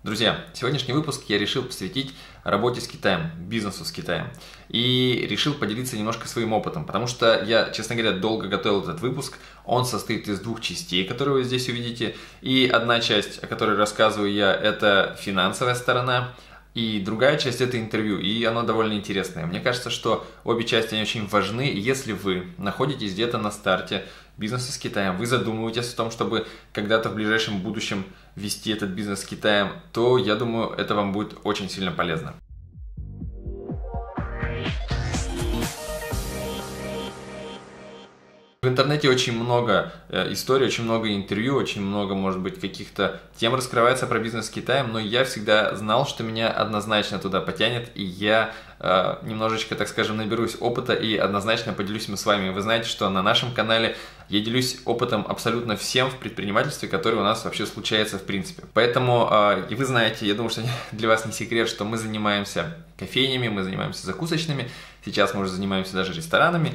Друзья, сегодняшний выпуск я решил посвятить работе с Китаем, бизнесу с Китаем. И решил поделиться немножко своим опытом, потому что я, честно говоря, долго готовил этот выпуск. Он состоит из двух частей, которые вы здесь увидите. И одна часть, о которой рассказываю я, это финансовая сторона. И другая часть – это интервью, и оно довольно интересное. Мне кажется, что обе части они очень важны. Если вы находитесь где-то на старте бизнеса с Китаем, вы задумываетесь о том, чтобы когда-то в ближайшем будущем вести этот бизнес с Китаем, то, я думаю, это вам будет очень сильно полезно. В интернете очень много историй, очень много интервью, очень много, может быть, каких-то тем раскрывается про бизнес с Китаем, но я всегда знал, что меня однозначно туда потянет, и я немножечко, так скажем, наберусь опыта и однозначно поделюсь им с вами. Вы знаете, что на нашем канале я делюсь опытом абсолютно всем в предпринимательстве, который у нас вообще случается в принципе. Поэтому, и вы знаете, я думаю, что для вас не секрет, что мы занимаемся кофейнями, мы занимаемся закусочными, сейчас мы уже занимаемся даже ресторанами.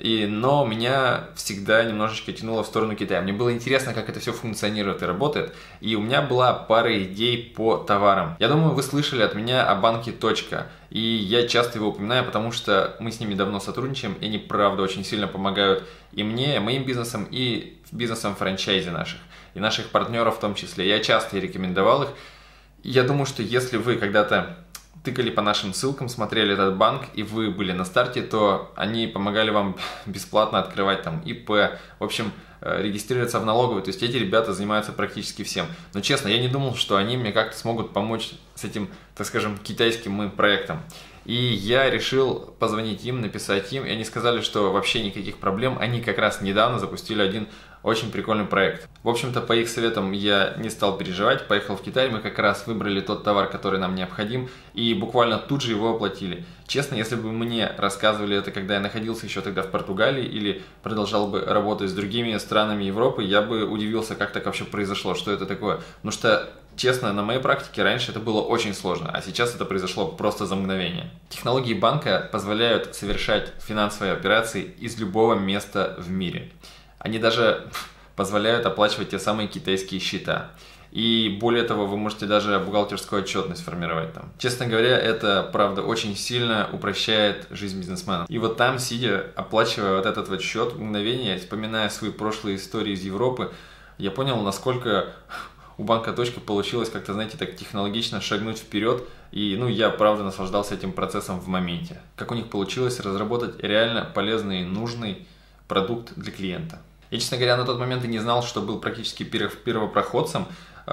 Но меня всегда немножечко тянуло в сторону Китая. Мне было интересно, как это все функционирует и работает. И у меня была пара идей по товарам. Я думаю, вы слышали от меня о банке «Точка». И я часто его упоминаю, потому что мы с ними давно сотрудничаем. И они, правда, очень сильно помогают и мне, моим бизнесам, и бизнесам франчайзи наших. И наших партнеров в том числе. Я часто рекомендовал их. И я думаю, что если вы когда-то тыкали по нашим ссылкам, смотрели этот банк, и вы были на старте, то они помогали вам бесплатно открывать там ИП, в общем, регистрироваться в налоговой. То есть эти ребята занимаются практически всем. Но честно, я не думал, что они мне как-то смогут помочь с этим, так скажем, китайским моим проектом. И я решил позвонить им, написать им, и они сказали, что вообще никаких проблем. Они как раз недавно запустили один очень прикольный проект. В общем-то, по их советам я не стал переживать, поехал в Китай, мы как раз выбрали тот товар, который нам необходим, и буквально тут же его оплатили. Честно, если бы мне рассказывали это, когда я находился еще тогда в Португалии, или продолжал бы работать с другими странами Европы, я бы удивился, как так вообще произошло, что это такое. Потому что, честно, на моей практике раньше это было очень сложно, а сейчас это произошло просто за мгновение. Технологии банка позволяют совершать финансовые операции из любого места в мире. Они даже позволяют оплачивать те самые китайские счета. И более того, вы можете даже бухгалтерскую отчетность формировать там. Честно говоря, это, правда, очень сильно упрощает жизнь бизнесмена. И вот там, сидя, оплачивая вот этот вот счет, в мгновение, вспоминая свои прошлые истории из Европы, я понял, насколько у банка «Точка» получилось как-то, знаете, так технологично шагнуть вперед. И, я, правда, наслаждался этим процессом в моменте. Как у них получилось разработать реально полезный и нужный продукт для клиента. Я, честно говоря, на тот момент и не знал, что был практически первопроходцем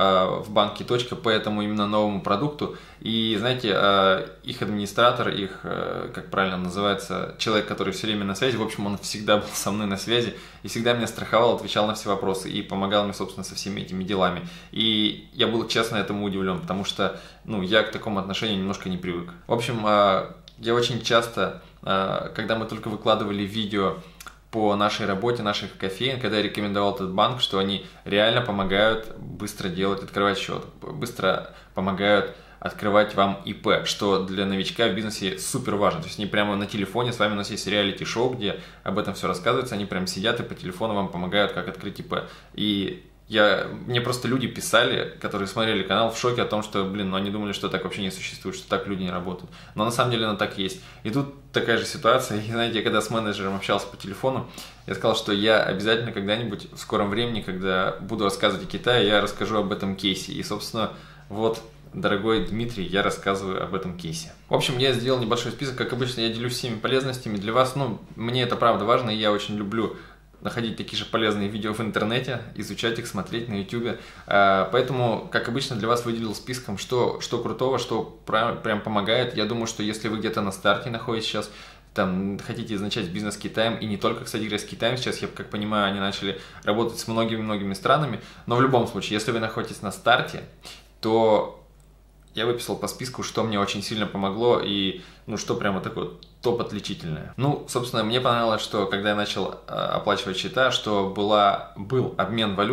в банке «Точка» по этому именно новому продукту. И, знаете, их администратор, их, как правильно называется, человек, который все время на связи, в общем, он всегда был со мной на связи и всегда меня страховал, отвечал на все вопросы и помогал мне, собственно, со всеми этими делами. И я был, честно, этому удивлен, потому что, я к такому отношению немножко не привык. В общем, я очень часто, когда мы только выкладывали видео по нашей работе, наших кофеин, когда я рекомендовал этот банк, что они реально помогают быстро открывать счет, быстро помогают открывать вам ИП, что для новичка в бизнесе супер важно. То есть они прямо на телефоне, с вами у нас есть реалити-шоу, где об этом все рассказывается, они прям сидят и по телефону вам помогают, как открыть ИП. И мне просто люди писали, которые смотрели канал, в шоке о том, что, они думали, что так вообще не существует, что так люди не работают. Но на самом деле оно так и есть. И тут такая же ситуация. И знаете, я когда с менеджером общался по телефону, я сказал, что я обязательно когда-нибудь в скором времени, когда буду рассказывать о Китае, я расскажу об этом кейсе. И, собственно, вот, дорогой Дмитрий, я рассказываю об этом кейсе. В общем, я сделал небольшой список. Как обычно, я делюсь всеми полезностями для вас. Мне это правда важно, и я очень люблю находить такие же полезные видео в интернете, изучать их, смотреть на YouTube. Поэтому, как обычно, для вас выделил списком, что крутого, что прям помогает. Я думаю, что если вы где-то на старте находитесь сейчас, там, хотите начать бизнес с Китаем, и не только, кстати говоря, с Китаем, сейчас, я как понимаю, они начали работать с многими-многими странами, но в любом случае, если вы находитесь на старте, то я выписал по списку, что мне очень сильно помогло и, что прямо такое топ-отличительное. Собственно, мне понравилось, что когда я начал оплачивать счета, что был обмен валют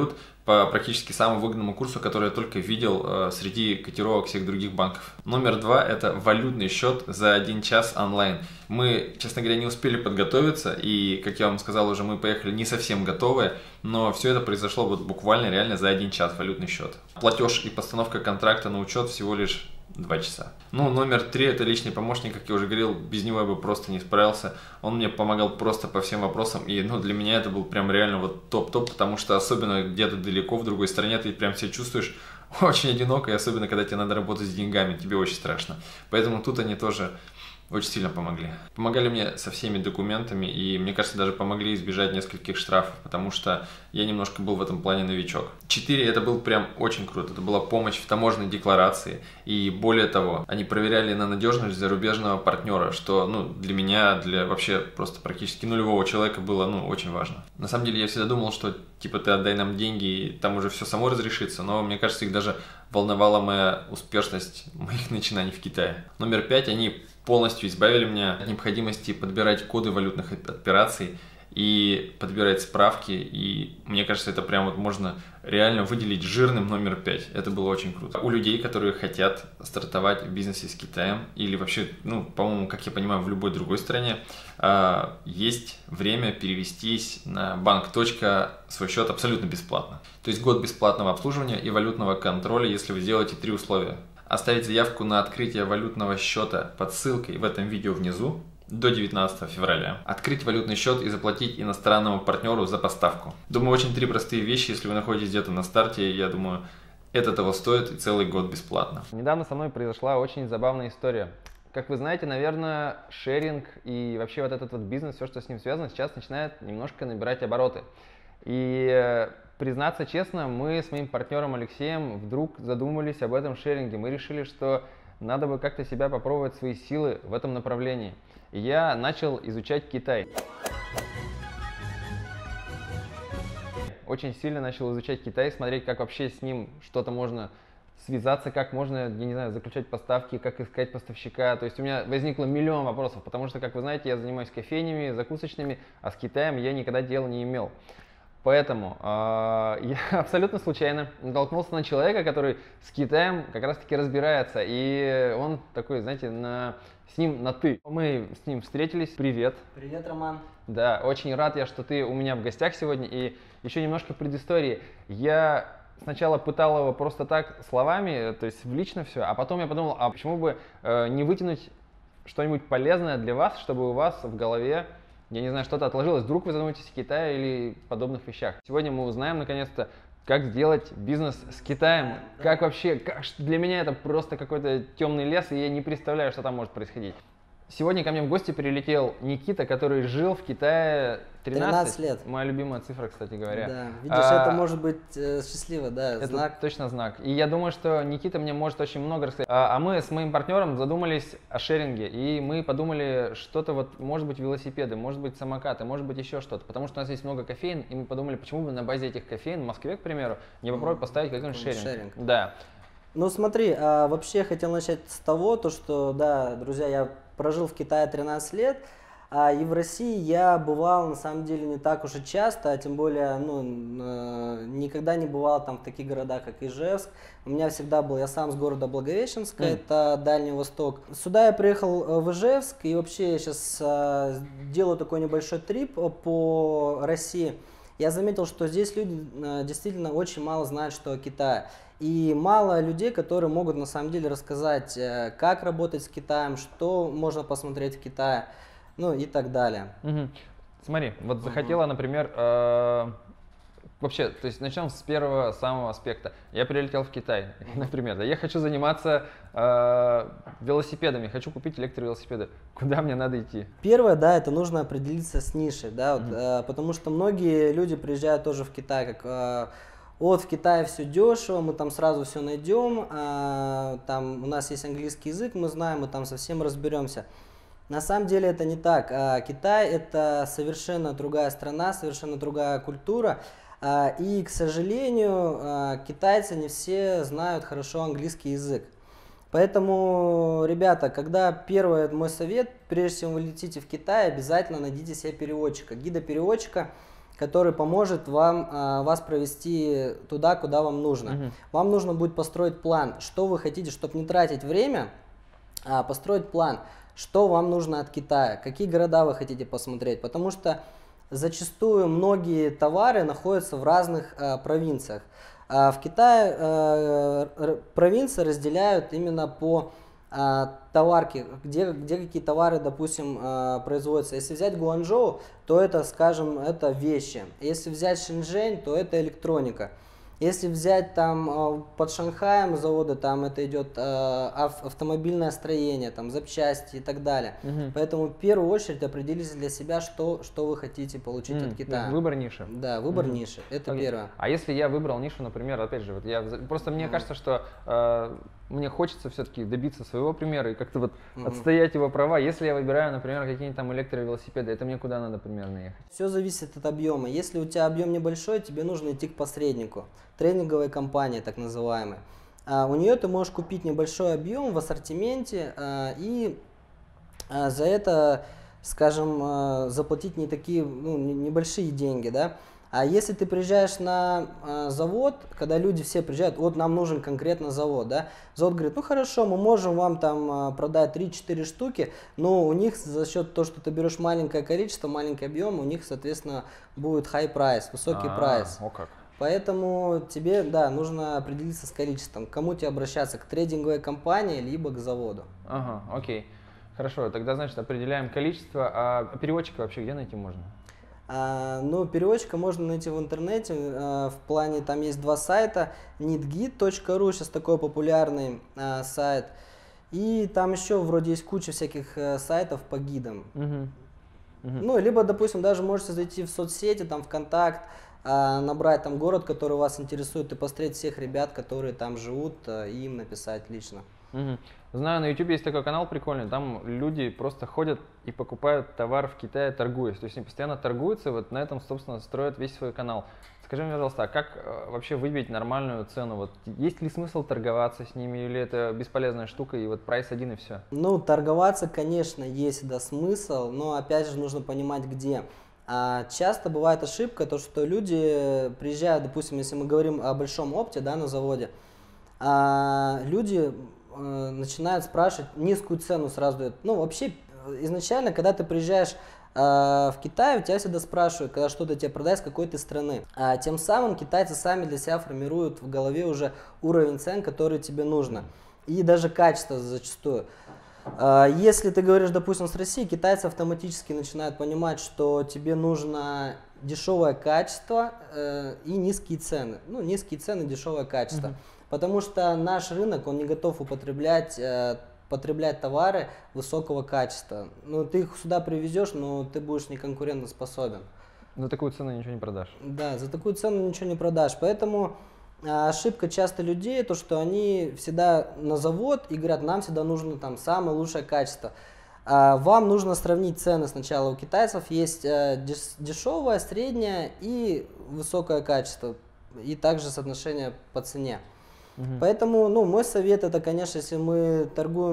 по практически самому выгодному курсу, который я только видел среди котировок всех других банков. Номер 2 – это валютный счет за 1 час онлайн. Мы, честно говоря, не успели подготовиться, и, как я вам сказал уже, мы поехали не совсем готовые, но все это произошло вот буквально реально за 1 час, валютный счет. Платеж и постановка контракта на учет всего лишь 2 часа. Ну, номер 3 – это личный помощник, как я уже говорил, без него я бы просто не справился. Он мне помогал просто по всем вопросам, и для меня это был прям реально вот топ-топ, потому что особенно где-то далеко, в другой стране, ты прям себя чувствуешь очень одиноко, и особенно когда тебе надо работать с деньгами, тебе очень страшно. Поэтому тут они тоже очень сильно помогли. Помогали мне со всеми документами, и мне кажется, даже помогли избежать нескольких штрафов, потому что я немножко был в этом плане новичок. 4. Это был прям очень круто. Это была помощь в таможенной декларации, и более того, они проверяли на надежность зарубежного партнера, что для меня, для вообще просто практически нулевого человека было очень важно. На самом деле я всегда думал, что типа ты отдай нам деньги, и там уже все само разрешится, но мне кажется, их даже волновала моя успешность моих начинаний в Китае. Номер 5. Они полностью избавили меня от необходимости подбирать коды валютных операций и подбирать справки, и мне кажется, это прям вот можно реально выделить жирным номер 5. Это было очень круто. У людей, которые хотят стартовать в бизнесе с Китаем, или вообще, по-моему, как я понимаю, в любой другой стране, есть время перевестись на банк. Свой счет абсолютно бесплатно. То есть год бесплатного обслуживания и валютного контроля, если вы сделаете 3 условия. Оставить заявку на открытие валютного счета под ссылкой в этом видео внизу до 19 февраля. Открыть валютный счет и заплатить иностранному партнеру за поставку. Думаю, очень 3 простые вещи, если вы находитесь где-то на старте, я думаю, это того стоит, и целый год бесплатно. Недавно со мной произошла очень забавная история. Как вы знаете, наверное, шеринг и вообще вот этот вот бизнес, все, что с ним связано, сейчас начинает немножко набирать обороты. И признаться честно, мы с моим партнером Алексеем вдруг задумались об этом шеринге. Мы решили, что надо бы как-то себя попробовать, свои силы в этом направлении. И я начал изучать Китай. Очень сильно начал изучать Китай, смотреть, как вообще с ним что-то можно связаться, как можно, я не знаю, заключать поставки, как искать поставщика. То есть у меня возникло миллион вопросов, потому что, как вы знаете, я занимаюсь кофейнями, закусочными, а с Китаем я никогда дела не имел. Поэтому я абсолютно случайно натолкнулся на человека, который с Китаем как раз-таки разбирается. И он такой, знаете, с ним на «ты». Мы с ним встретились. Привет. Привет, Роман. Да, очень рад я, что ты у меня в гостях сегодня. И еще немножко предыстории. Я сначала пытал его просто так словами, то есть в лично все, а потом я подумал, а почему бы не вытянуть что-нибудь полезное для вас, чтобы у вас в голове, я не знаю, что-то отложилось. Вдруг вы задумаетесь о Китае или подобных вещах. Сегодня мы узнаем, наконец-то, как сделать бизнес с Китаем. Как вообще, для меня это просто какой-то темный лес, и я не представляю, что там может происходить. Сегодня ко мне в гости прилетел Никита, который жил в Китае 13 лет. Моя любимая цифра, кстати говоря. Да, видишь, это может быть счастливо, да, это знак. Точно знак. И я думаю, что Никита мне может очень много рассказать. А мы с моим партнером задумались о шеринге, и мы подумали, что-то вот, может быть, велосипеды, может быть, самокаты, может быть, еще что-то. Потому что у нас есть много кофеин, и мы подумали, почему бы на базе этих кофеин в Москве, к примеру, не попробовать поставить какой-нибудь шеринг. Да. Ну смотри, вообще хотел начать с того, что, да, друзья, я прожил в Китае 13 лет, и в России я бывал, на самом деле, не так уж и часто, а тем более, никогда не бывал там в таких городах, как Ижевск. У меня всегда был, я сам с города Благовещенска, это Дальний Восток. Сюда я приехал в Ижевск, и вообще я сейчас делаю такой небольшой трип по России. Я заметил, что здесь люди действительно очень мало знают, что о Китае. И мало людей, которые могут на самом деле рассказать, как работать с Китаем, что можно посмотреть в Китае, и так далее. Угу. Смотри, вот захотела, например, вообще, то есть начнем с первого самого аспекта. Я прилетел в Китай, например, да, я хочу заниматься велосипедами, хочу купить электровелосипеды. Куда мне надо идти? Первое, да, это нужно определиться с нишей, да, потому что многие люди приезжают тоже в Китай, как в Китае все дешево, мы там сразу все найдем, там у нас есть английский язык, мы знаем, мы там совсем разберемся. На самом деле это не так. Китай это совершенно другая страна, совершенно другая культура. И, к сожалению, китайцы не все знают хорошо английский язык. Поэтому, ребята, первый мой совет, прежде чем вы летите в Китай, обязательно найдите себе переводчика, гида-переводчика. который поможет вас провести туда, куда вам нужно. Вам нужно будет построить план, что вы хотите, чтобы не тратить время, а построить план, что вам нужно от Китая, какие города вы хотите посмотреть, потому что зачастую многие товары находятся в разных провинциях. В Китае провинции разделяют именно по товарки, где какие товары, допустим, производятся. Если взять Гуанчжоу, то это, скажем, это вещи. Если взять Шэньчжэнь, то это электроника. Если взять там под Шанхаем заводы, там это идет автомобильное строение, там запчасти и так далее. Поэтому в первую очередь определите для себя, что вы хотите получить от Китая. Выбор ниши. Да, выбор ниши. Это первое. А если я выбрал нишу, например, опять же, вот просто мне кажется, что мне хочется все-таки добиться своего примера и как-то вот отстоять его права. Если я выбираю, например, какие-нибудь там электровелосипеды, это мне куда надо примерно ехать? Все зависит от объема. Если у тебя объем небольшой, тебе нужно идти к посреднику, трейдинговой компании так называемой. У нее ты можешь купить небольшой объем в ассортименте и за это, скажем, заплатить не такие небольшие деньги, да. А если ты приезжаешь на завод, когда люди все приезжают, вот нам нужен конкретно завод, да, завод говорит, ну хорошо, мы можем вам там продать 3-4 штуки, но у них за счет того, что ты берешь маленькое количество, маленький объем, у них, соответственно, будет high price, высокий прайс. О как. Поэтому тебе, да, нужно определиться с количеством, к кому тебе обращаться, к трейдинговой компании, либо к заводу. Ага, окей. Хорошо, тогда, значит, определяем количество, а переводчика вообще где найти можно? Ну, переводчика можно найти в интернете, в плане там есть два сайта, needgid.ru, сейчас такой популярный сайт, и там еще вроде есть куча всяких сайтов по гидам. Ну, либо, допустим, даже можете зайти в соцсети, там ВКонтакт, набрать там город, который вас интересует, и посмотреть всех ребят, которые там живут, и им написать лично. Знаю, на YouTube есть такой канал прикольный, там люди просто ходят и покупают товар в Китае, торгуясь. То есть они постоянно торгуются, вот на этом, собственно, строят весь свой канал. Скажи мне, пожалуйста, а как вообще выбить нормальную цену? Вот есть ли смысл торговаться с ними, или это бесполезная штука, и вот прайс один и все? Ну, торговаться, конечно, есть, да, смысл, но опять же нужно понимать, где. Часто бывает ошибка, то что люди приезжают, допустим, если мы говорим о большом опте, да, на заводе, люди начинают спрашивать, низкую цену сразу дают. Ну, вообще, изначально, когда ты приезжаешь в Китай, у тебя всегда спрашивают, когда что-то тебе продать, с какой ты страны. Тем самым китайцы сами для себя формируют в голове уже уровень цен, который тебе нужно. И даже качество зачастую. Если ты говоришь, допустим, с Россией, китайцы автоматически начинают понимать, что тебе нужно дешевое качество и низкие цены. Ну, низкие цены, дешевое качество. Потому что наш рынок, он не готов потреблять товары высокого качества. Ну, ты их сюда привезешь, но ты будешь не конкурентоспособен. За такую цену ничего не продашь. Да, за такую цену ничего не продашь. Поэтому ошибка часто людей, то что они всегда на завод и говорят, нам всегда нужно там самое лучшее качество. Вам нужно сравнить цены сначала. У китайцев есть дешевое, среднее и высокое качество. И также соотношение по цене. Поэтому, ну, мой совет это, конечно, если мы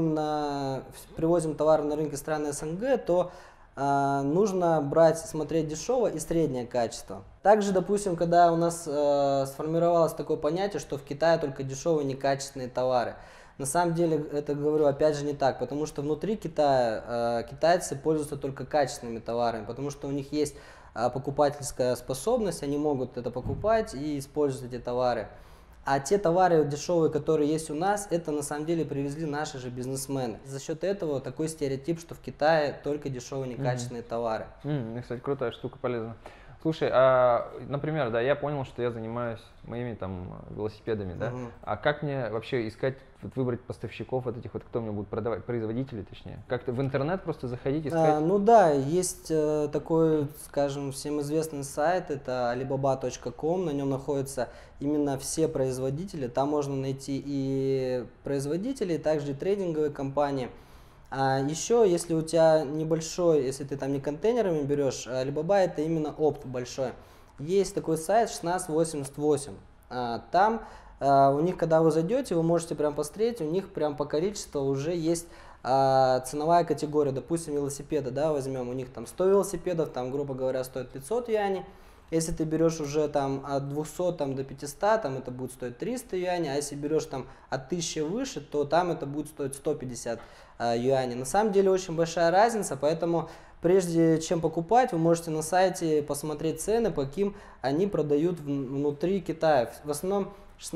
привозим товары на рынке стран СНГ, то нужно смотреть дешевое и среднее качество. Также, допустим, когда у нас сформировалось такое понятие, что в Китае только дешевые некачественные товары. На самом деле, это говорю опять же не так, потому что внутри Китая китайцы пользуются только качественными товарами, потому что у них есть покупательская способность, они могут это покупать и использовать эти товары. А те товары дешевые, которые есть у нас, это на самом деле привезли наши же бизнесмены. За счет этого такой стереотип, что в Китае только дешевые некачественные товары. Кстати, крутая штука, полезна. Слушай, например, да, я понял, что я занимаюсь моими там велосипедами, да? А как мне вообще искать, выбрать поставщиков вот этих вот, кто мне будет продавать, производителей точнее? Как-то в интернет просто заходить, искать? Ну да, есть такой, скажем, всем известный сайт, это alibaba.com, на нем находятся именно все производители, там можно найти и производителей, также и трейдинговые компании. Еще, если у тебя небольшой, если ты там не контейнерами берешь, Alibaba это именно опт большой. Есть такой сайт 1688. Там у них, когда вы зайдете, вы можете прям посмотреть, у них прям по количеству уже есть ценовая категория. Допустим, велосипеды, да, возьмем, у них там 100 велосипедов, там, грубо говоря, стоит 500 юаней. Если ты берешь уже там от 200 там, до 500, там это будет стоить 300 юаней, а если берешь там от 1000 выше, то там это будет стоить 150 юаней. На самом деле очень большая разница, поэтому прежде чем покупать, вы можете на сайте посмотреть цены, по каким они продают внутри Китая. В основном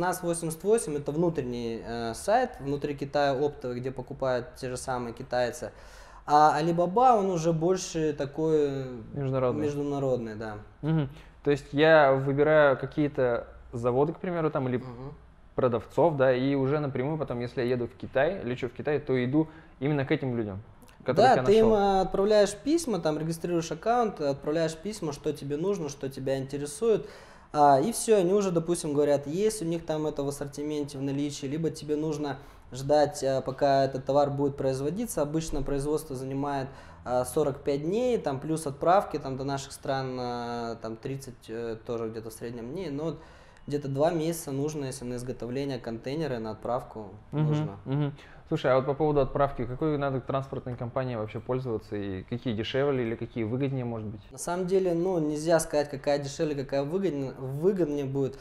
1688 это внутренний сайт, внутри Китая оптовый, где покупают те же самые китайцы. А Alibaba, он уже больше такой международный, да. Угу. То есть я выбираю какие-то заводы, к примеру, там, или продавцов, да, и уже напрямую потом, если я еду в Китай, лечу в Китай, то иду именно к этим людям, которых я ты нашел. им отправляешь письма, там регистрируешь аккаунт, отправляешь письма, что тебе нужно, что тебя интересует. И все, они уже, допустим, говорят, есть у них там это в ассортименте, в наличии, либо тебе нужно ждать, пока этот товар будет производиться. Обычно производство занимает 45 дней, там плюс отправки там, до наших стран там 30 тоже где-то в среднем дней, но где-то 2 месяца нужно, если на изготовление контейнера, на отправку нужно. Слушай, а вот по поводу отправки, какой надо транспортной компанией вообще пользоваться и какие дешевле или какие выгоднее, может быть? На самом деле, нельзя сказать, какая дешевле, какая выгоднее будет.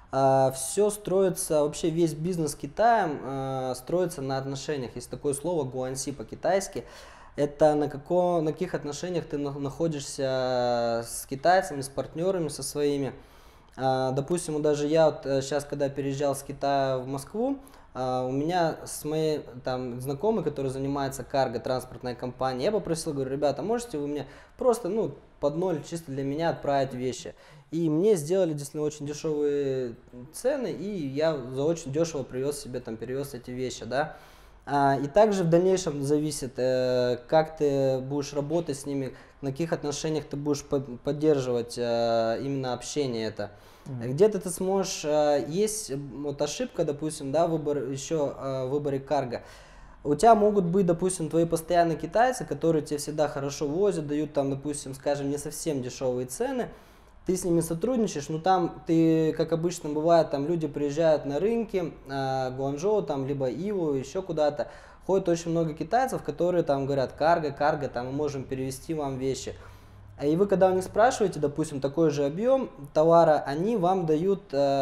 Все строится, вообще весь бизнес Китаем строится на отношениях. Есть такое слово гуанси по-китайски. Это на каких отношениях ты находишься с китайцами, с партнерами, со своими. Допустим, даже я вот сейчас, когда переезжал с Китая в Москву, у меня с моей там знакомой, который занимается карго, транспортной компанией, я попросил, говорю, ребята, можете вы мне просто, под ноль чисто для меня отправить вещи? И мне сделали действительно очень дешевые цены, и я за очень дешево перевез эти вещи, да. И также в дальнейшем зависит, как ты будешь работать с ними, на каких отношениях ты будешь поддерживать именно общение это. Где-то ты сможешь, есть вот ошибка, допустим, да, в выборе карго. У тебя могут быть, допустим, твои постоянные китайцы, которые тебе всегда хорошо возят, дают там, допустим, скажем, не совсем дешевые цены. Ты с ними сотрудничаешь, но там ты, как обычно бывает, там люди приезжают на рынки, Гуанчжоу, там, либо Иву, еще куда-то. Ходит очень много китайцев, которые там говорят, карго, там мы можем перевезти вам вещи. И вы, когда у них спрашиваете, допустим, такой же объем товара, они вам дают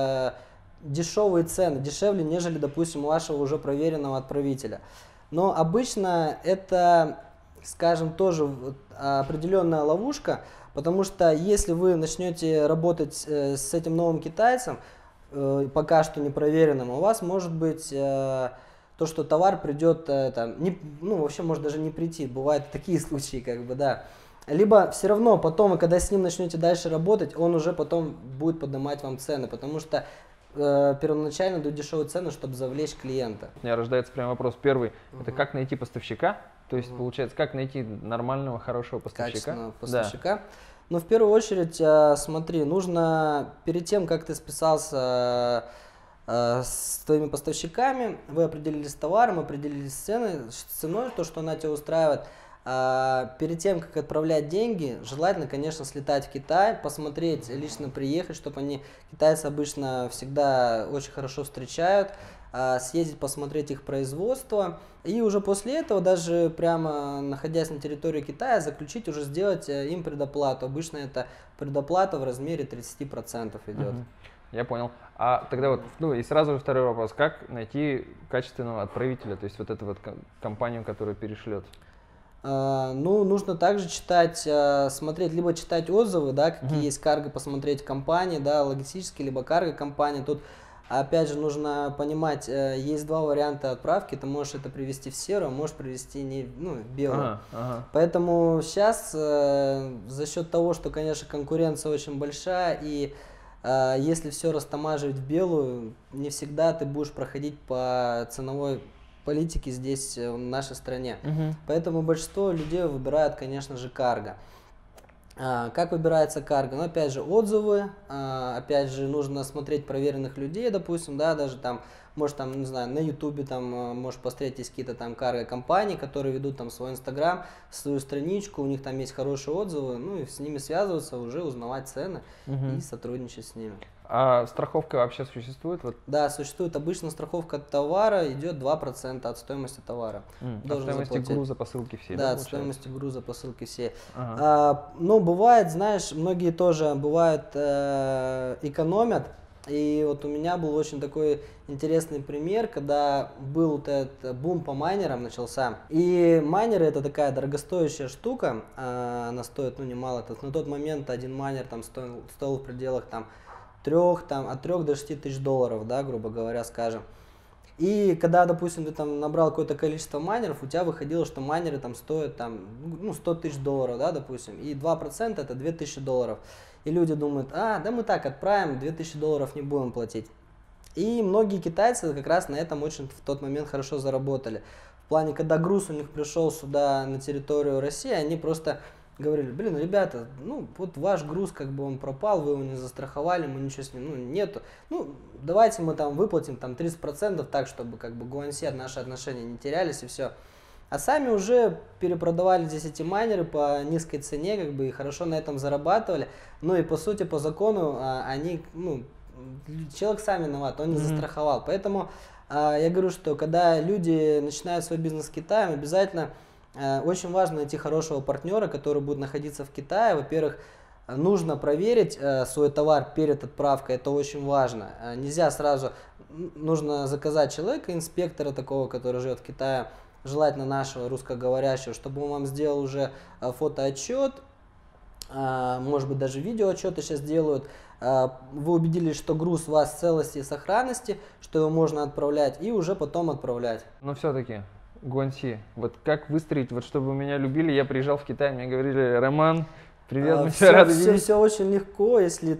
дешевые цены, дешевле, нежели, допустим, у вашего уже проверенного отправителя. Но обычно это, скажем, тоже определенная ловушка, потому что если вы начнете работать с этим новым китайцем, пока что непроверенным, у вас может быть то, что товар придет, вообще может даже не прийти, бывают такие случаи, как бы, да. Либо все равно потом, вы когда с ним начнете дальше работать, он уже потом будет поднимать вам цены, потому что первоначально дают дешевые цены, чтобы завлечь клиента. У меня рождается прям вопрос первый, это как найти поставщика? То есть, получается, как найти нормального, хорошего поставщика? Качественного поставщика. Но в первую очередь, смотри, нужно перед тем, как ты списался с твоими поставщиками, вы определились с товаром, определились с ценой, то, что она тебя устраивает. Перед тем, как отправлять деньги, желательно, конечно, слетать в Китай, посмотреть, лично приехать, чтобы китайцы обычно всегда очень хорошо встречают, съездить, посмотреть их производство, и уже после этого, даже прямо находясь на территории Китая, сделать им предоплату. Обычно это предоплата в размере 30% идет. Я понял. А тогда вот, и сразу же второй вопрос, как найти качественного отправителя, то есть вот эту вот компанию, которая перешлет? Нужно также смотреть, либо читать отзывы, да, какие есть карго, посмотреть компании, да, логистические, либо карго-компании. Тут, опять же, нужно понимать, есть два варианта отправки. Ты можешь это привезти в серую, а можешь привезти в белую. Поэтому сейчас за счет того, что, конечно, конкуренция очень большая, и если все растамаживать в белую, не всегда ты будешь проходить по ценовой политики здесь, в нашей стране. Поэтому большинство людей выбирают, конечно же, карго. Как выбирается карго? Опять же, отзывы, опять же, нужно смотреть проверенных людей, допустим, да, даже там, может, там, не знаю, на ютубе там, может, посмотреть, есть какие-то там карго-компании, которые ведут там свой инстаграм, свою страничку, у них там есть хорошие отзывы, и с ними связываться, уже узнавать цены и сотрудничать с ними. А страховка вообще существует? Вот. Да, существует обычно страховка товара, идет 2% от стоимости товара. От стоимости груза, посылки всей, да? Да, от стоимости груза, посылки всей. Ага. Ну, бывает, знаешь, многие тоже бывают экономят. И вот у меня был очень такой интересный пример, когда был вот этот бум по майнерам начался. И майнеры это такая дорогостоящая штука, она стоит, ну, немало. На тот момент один майнер там стоил в пределах там, от 3 до 6 тысяч долларов, да, грубо говоря, скажем. И когда, допустим, ты там набрал какое-то количество майнеров, у тебя выходило, что майнеры там стоят там, ну, 100 тысяч долларов, да, допустим, и 2% это 2000 долларов. И люди думают, да мы так отправим, 2000 долларов не будем платить. И многие китайцы как раз на этом очень в тот момент хорошо заработали. В плане, когда груз у них пришел сюда на территорию России, они просто говорили, блин, ребята, ну вот ваш груз как бы он пропал, вы его не застраховали, мы ничего с ним, ну нету. Ну давайте мы там выплатим там 30% так, чтобы как бы Гуанси от наши отношения не терялись и все. А сами уже перепродавали здесь эти майнеры по низкой цене, как бы и хорошо на этом зарабатывали. Ну и по сути, по закону, они, ну, человек сам виноват, он не застраховал. Поэтому я говорю, что когда люди начинают свой бизнес с Китаем, обязательно очень важно найти хорошего партнера, который будет находиться в Китае. Во-первых, нужно проверить свой товар перед отправкой, это очень важно. Нельзя сразу, нужно заказать человека, инспектора такого, который живет в Китае, желательно нашего русскоговорящего, чтобы он вам сделал уже фотоотчет, может быть даже видеоотчеты сейчас делают. Вы убедились, что груз у вас в целости и сохранности, что его можно отправлять, и уже потом отправлять. Но все-таки, Гуанси, вот как выстроить, вот чтобы меня любили, я приезжал в Китай, мне говорили, Роман, привет, мы тебя рады видеть. Все очень легко, если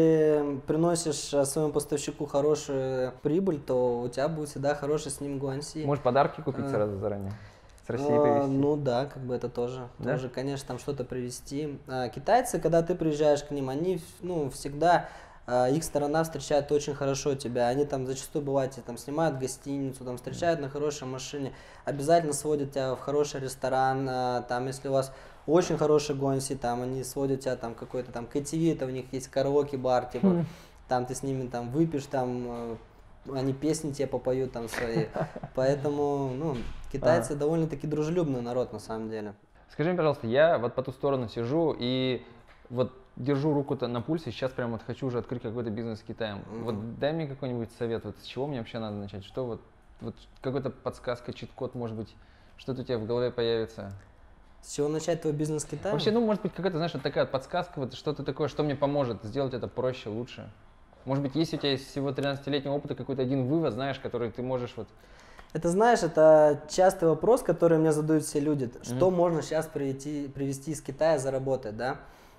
ты приносишь своему поставщику хорошую прибыль, то у тебя будет всегда хороший с ним Гуанси. Можешь подарки купить сразу заранее? С России привезти? Ну да, как бы это тоже, конечно, там что-то привезти. Китайцы, когда ты приезжаешь к ним, они, ну, всегда, их сторона встречает очень хорошо тебя. Они там зачастую бывают, там снимают гостиницу, там встречают на хорошей машине, обязательно сводят тебя в хороший ресторан, там, если у вас очень хороший Гуанси, там, они сводят тебя там какой-то там KTV, это у них есть караоке-бар, типа, там ты с ними там выпьешь, там, они песни тебе попоют там свои. Поэтому, ну, китайцы довольно-таки дружелюбный народ на самом деле. Скажи мне, пожалуйста, я вот по ту сторону сижу и вот держу руку-то на пульсе, сейчас прям вот хочу уже открыть какой-то бизнес с Китаем. Вот дай мне какой-нибудь совет, вот с чего мне вообще надо начать? Что вот какая-то подсказка, чит-код, может быть, что-то у тебя в голове появится? С чего начать твой бизнес с Китаем? Вообще, ну, может быть, какая-то, знаешь, вот такая подсказка, вот что-то такое, что мне поможет сделать это проще, лучше. Может быть, есть у тебя из всего 13-летнего опыта какой-то один вывод, знаешь, который ты можешь вот... Это, знаешь, это частый вопрос, который мне задают все люди. Что можно сейчас привезти из Китая, заработать, да?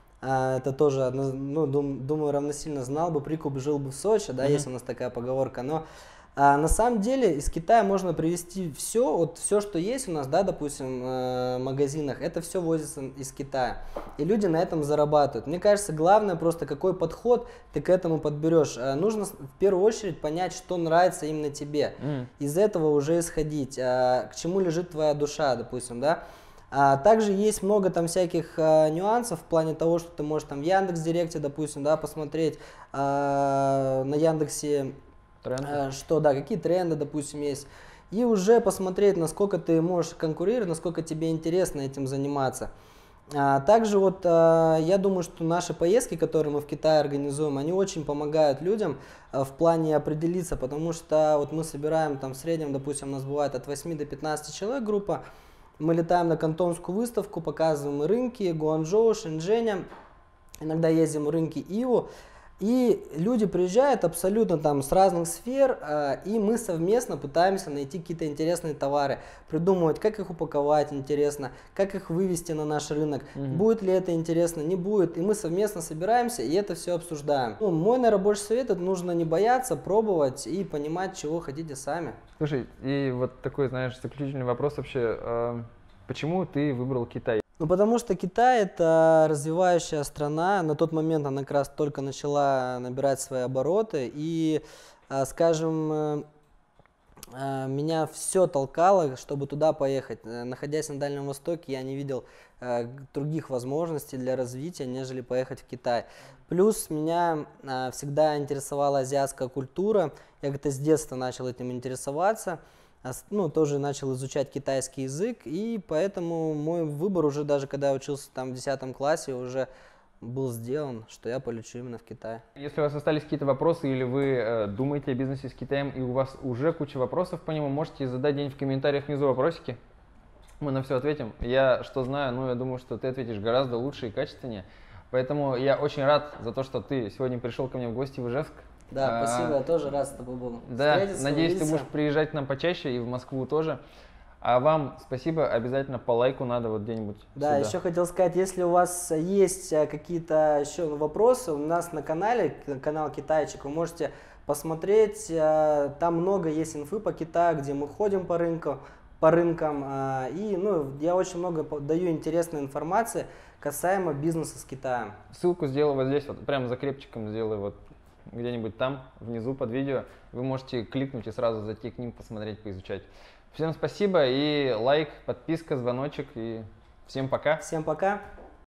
Это тоже, ну, думаю, равносильно знал бы, прикуп жил бы в Сочи, да, есть у нас такая поговорка, но на самом деле из Китая можно привезти все, вот все, что есть у нас, да, допустим, в магазинах, это все возится из Китая. И люди на этом зарабатывают. Мне кажется, главное просто какой подход ты к этому подберешь. Нужно в первую очередь понять, что нравится именно тебе. Из этого уже исходить, к чему лежит твоя душа, допустим, да. Также есть много там всяких нюансов в плане того, что ты можешь там в Яндекс.Директе, допустим, да, посмотреть на Яндексе, что, да, какие тренды, допустим, есть. И уже посмотреть, насколько ты можешь конкурировать, насколько тебе интересно этим заниматься. Также вот я думаю, что наши поездки, которые мы в Китае организуем, они очень помогают людям в плане определиться, потому что вот мы собираем там в среднем, допустим, у нас бывает от 8 до 15 человек группа. Мы летаем на Кантонскую выставку, показываем рынки Гуанчжоу, Шэньчжэня, иногда ездим в рынки Иу. И люди приезжают абсолютно там с разных сфер, и мы совместно пытаемся найти какие-то интересные товары, придумывать, как их упаковать интересно, как их вывести на наш рынок, будет ли это интересно, не будет. И мы совместно собираемся и это все обсуждаем. Ну, мой рабочий совет, это нужно не бояться, пробовать и понимать, чего хотите сами. Слушай, и вот такой, знаешь, заключительный вопрос вообще, почему ты выбрал Китай? Ну, потому что Китай – это развивающая страна, на тот момент она как раз только начала набирать свои обороты, и, скажем, меня все толкало, чтобы туда поехать. Находясь на Дальнем Востоке, я не видел других возможностей для развития, нежели поехать в Китай. Плюс меня всегда интересовала азиатская культура. Я как-то с детства начал этим интересоваться. Ну, тоже начал изучать китайский язык, и поэтому мой выбор уже даже когда я учился там в 10 классе уже был сделан, что я полечу именно в Китай. Если у вас остались какие-то вопросы или вы думаете о бизнесе с Китаем и у вас уже куча вопросов по нему, можете задать где-нибудь в комментариях внизу вопросики. Мы на все ответим. Я что знаю, ну я думаю, что ты ответишь гораздо лучше и качественнее. Поэтому я очень рад за то, что ты сегодня пришел ко мне в гости в Ижевск. Да, спасибо, я тоже рад с тобой был. Да, надеюсь, ты будешь приезжать к нам почаще и в Москву тоже. А вам спасибо, обязательно по лайку надо вот где-нибудь. Да, сюда. еще хотел сказать, если у вас есть какие-то еще вопросы, у нас на канале, канал Китайчик, вы можете посмотреть, там много есть инфы по Китаю, где мы ходим по рынкам, и ну, я очень много даю интересной информации касаемо бизнеса с Китаем. Ссылку сделаю вот здесь, вот прямо за крепчиком сделаю вот где-нибудь там, внизу под видео. Вы можете кликнуть и сразу зайти к ним, посмотреть, поизучать. Всем спасибо и лайк, подписка, звоночек и всем пока. Всем пока.